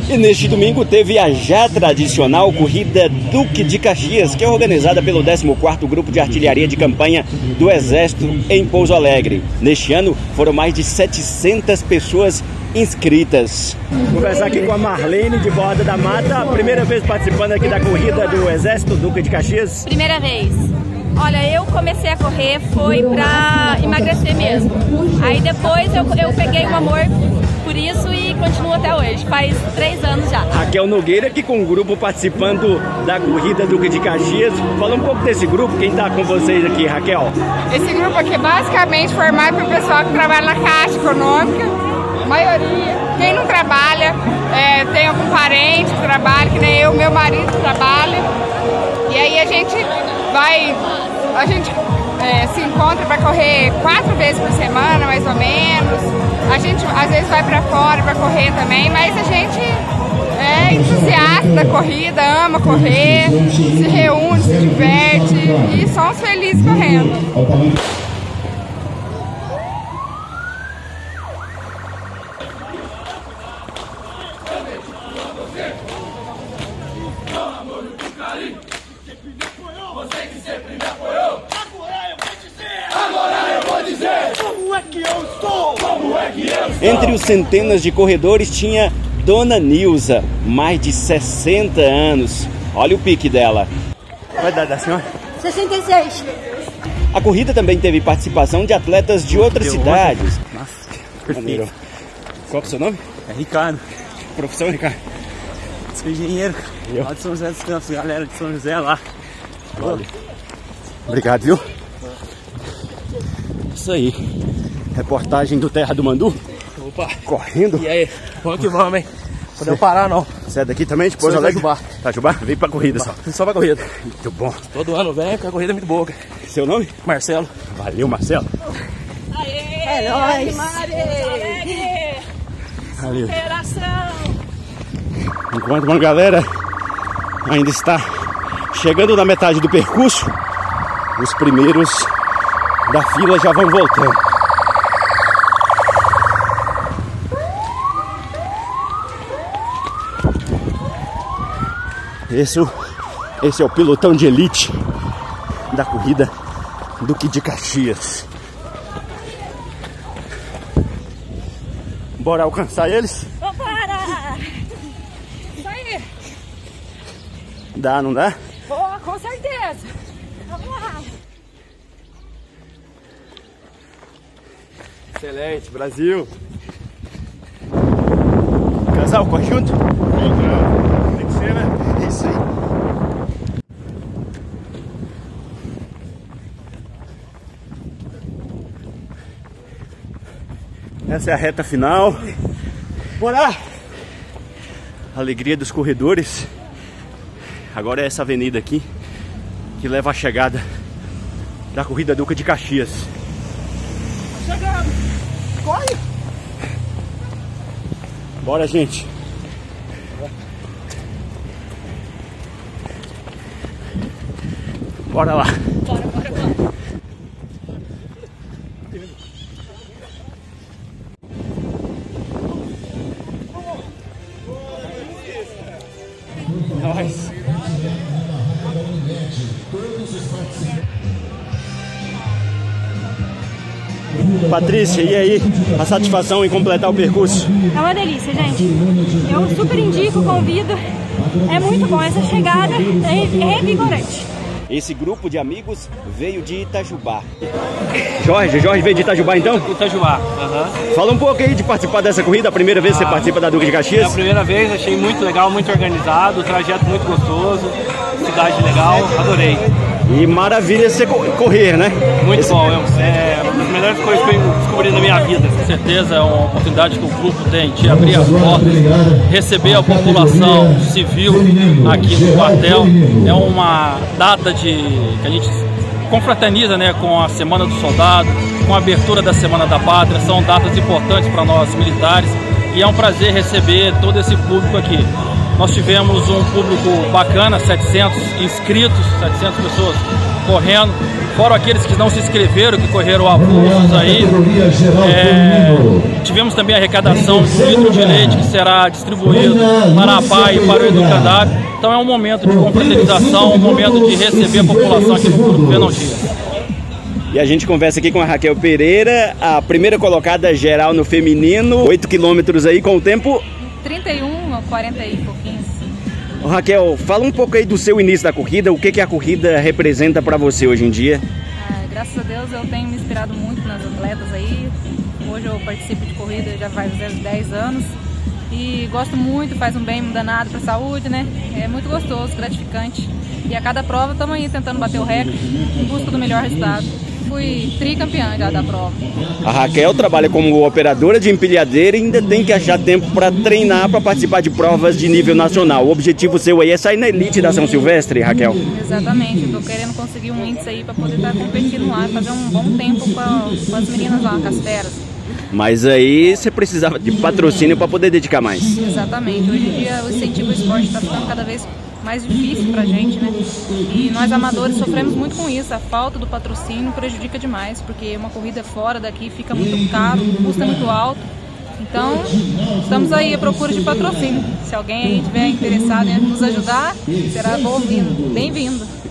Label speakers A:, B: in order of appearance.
A: E neste domingo teve a já tradicional Corrida Duque de Caxias, que é organizada pelo 14º Grupo de Artilharia de Campanha do Exército em Pouso Alegre. Neste ano foram mais de 700 pessoas inscritas. Vou conversar aqui com a Marlene de Borda da Mata, primeira vez participando aqui da Corrida do Exército Duque de Caxias.
B: Primeira vez. Olha, eu comecei a correr foi pra emagrecer mesmo. Aí depois eu peguei um amor por isso e continuo até hoje. Faz 3 anos já.
A: Raquel Nogueira aqui com o grupo participando da Corrida Duque de Caxias. Fala um pouco desse grupo, quem tá com vocês aqui, Raquel?
C: Esse grupo aqui é basicamente formado por pessoal que trabalha na Caixa Econômica. A maioria, quem não trabalha, tem algum parente que trabalha, que nem eu, meu marido trabalha. E aí a gente se encontra para correr 4 vezes por semana, mais ou menos. A gente às vezes vai para fora para correr também, mas a gente é entusiasta da corrida, ama correr, se reúne, se diverte e somos felizes correndo.
A: Entre os centenas de corredores tinha Dona Nilza, mais de 60 anos. Olha o pique dela. Vai dar da senhora?
D: 66.
A: A corrida também teve participação de atletas de outras cidades.
E: Nossa, perfeito.
A: Qual é o seu nome?
E: É Ricardo.
A: Profissão, Ricardo?
E: Sou engenheiro. Lá de São José dos Campos, galera de São José lá.
A: Vale. Obrigado, viu? Isso aí. Reportagem do Terra do Mandu.
E: Opa.
A: Correndo.
E: E aí? Vamos que vamos, hein? Não podemos parar, não.
A: Você é daqui também, de Pouso Alegre? Itajubá? Vem pra corrida só.
E: Só pra corrida.
A: Muito bom.
E: Todo ano vem, porque a corrida é muito boa.
A: Seu nome?
E: Marcelo.
A: Valeu, Marcelo.
D: É nóis.
A: Valeu. Enquanto uma galera ainda está chegando na metade do percurso, os primeiros da fila já vão voltando. Esse é o pelotão de elite da Corrida Duque de Caxias. Bora alcançar eles?
B: Vambora! Isso aí!
A: Dá, não dá?
B: Boa, com certeza! Vamos lá!
A: Excelente, Brasil! Casal, corre junto? Tem que ser, né? É isso aí. Essa é a reta final. Bora! Alegria dos corredores. Agora é essa avenida aqui que leva à chegada da Corrida Duque de Caxias.
D: Tá chegando. Corre!
A: Bora, gente! Bora lá!
B: Bora, bora, bora!
A: Nós! Patrícia, e aí? A satisfação em completar o percurso?
D: É uma delícia, gente. Eu super indico, convido. É muito bom. Essa chegada é revigorante.
A: Esse grupo de amigos veio de Itajubá. Jorge veio de Itajubá então?
E: Itajubá.
A: Fala um pouco aí de participar dessa corrida, a primeira vez que você participa da Duque de Caxias?
E: É a primeira vez, achei muito legal, muito organizado, o trajeto muito gostoso, cidade legal, adorei.
A: E maravilha você correr, né?
E: Muito bom, é uma das melhores coisas que eu descobri na minha vida. Com certeza é uma oportunidade que o grupo tem de abrir as portas, receber a população civil aqui no quartel. É uma data que a gente confraterniza, né, com a Semana do Soldado, com a abertura da Semana da Pátria. São datas importantes para nós militares e é um prazer receber todo esse público aqui. Nós tivemos um público bacana, 700 inscritos, 700 pessoas correndo, fora aqueles que não se inscreveram, que correram avulsos aí. tivemos também a arrecadação de 1 litro de leite que será distribuído para a PAI e para o educandário. Então é um momento de confraternização, um momento de receber a população aqui no Grupo Vernon Dias.
A: E a gente conversa aqui com a Raquel Pereira, a primeira colocada geral no feminino, 8 quilômetros aí com o tempo...
F: 31 ou 40 e pouquinhos.
A: Raquel, fala um pouco aí do seu início da corrida, o que a corrida representa para você hoje em dia?
F: Graças a Deus eu tenho me inspirado muito nas atletas aí. Hoje eu participo de corrida já faz 10 anos e gosto muito, faz um bem danado para a saúde, né? É muito gostoso, gratificante. E a cada prova estamos aí tentando bater o recorde em busca do melhor resultado. Fui tricampeã já da prova.
A: A Raquel trabalha como operadora de empilhadeira e ainda tem que achar tempo para treinar para participar de provas de nível nacional. O objetivo seu aí é sair na elite da São Silvestre, Raquel?
F: Exatamente, estou querendo conseguir um índice aí para poder estar competindo lá, fazer um bom tempo com as meninas lá, com as feras.
A: Mas aí você precisava de patrocínio para poder dedicar mais.
F: Exatamente, hoje em dia o incentivo ao esporte está ficando cada vez mais difícil pra gente, né? E nós amadores sofremos muito com isso, a falta do patrocínio prejudica demais, porque uma corrida fora daqui fica muito caro, o custo é muito alto. Então, estamos aí à procura de patrocínio. Se alguém aí estiver interessado em nos ajudar, será bem-vindo.